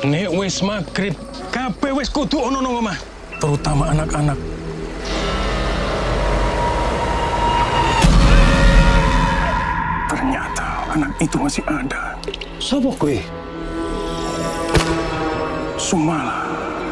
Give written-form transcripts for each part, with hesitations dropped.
Nek wis magrib, kabeh wis kudu ono nang omah, terutama anak-anak. Ternyata anak itu masih ada. Sopo kowe? Sumala.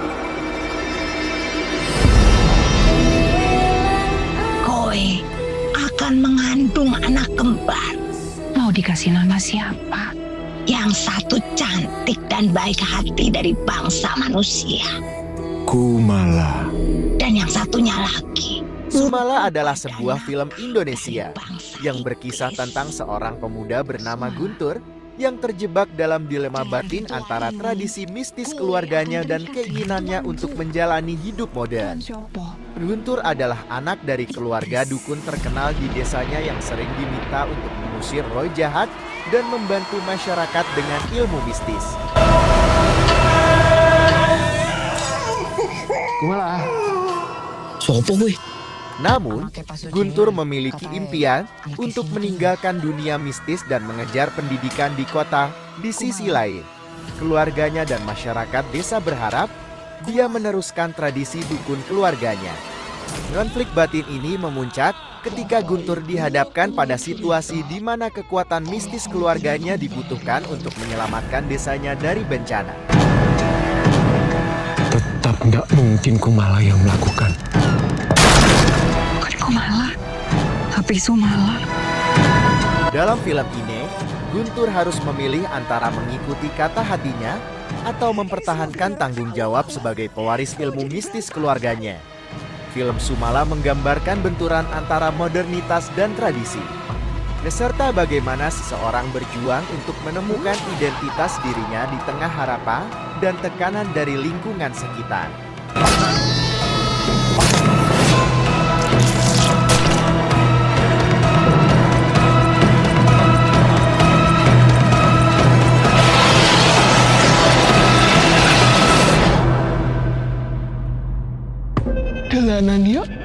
Kowe akan mengandung anak kembar. Mau dikasih nama siapa? Yang satu cantik dan baik hati dari bangsa manusia. Kumala. Dan yang satunya lagi. Sumala adalah sebuah film Indonesia yang berkisah tentang seorang pemuda bernama Guntur yang terjebak dalam dilema batin antara tradisi mistis keluarganya dan keinginannya untuk menjalani hidup modern. Guntur adalah anak dari keluarga dukun terkenal di desanya yang sering diminta untuk mengusir roh jahat dan membantu masyarakat dengan ilmu mistis. Kumala. Sopo kowe? Namun, Guntur memiliki impian untuk meninggalkan dunia mistis dan mengejar pendidikan di kota. Di sisi lain, keluarganya dan masyarakat desa berharap dia meneruskan tradisi dukun keluarganya. Konflik batin ini memuncak ketika Guntur dihadapkan pada situasi di mana kekuatan mistis keluarganya dibutuhkan untuk menyelamatkan desanya dari bencana. Tetap nggak mungkin Kumala yang melakukan. Kumala, tapi Sumala. Dalam film ini, Guntur harus memilih antara mengikuti kata hatinya atau mempertahankan tanggung jawab sebagai pewaris ilmu mistis keluarganya. Film Sumala menggambarkan benturan antara modernitas dan tradisi, beserta bagaimana seseorang berjuang untuk menemukan identitas dirinya di tengah harapan dan tekanan dari lingkungan sekitar. Dalanan yuk.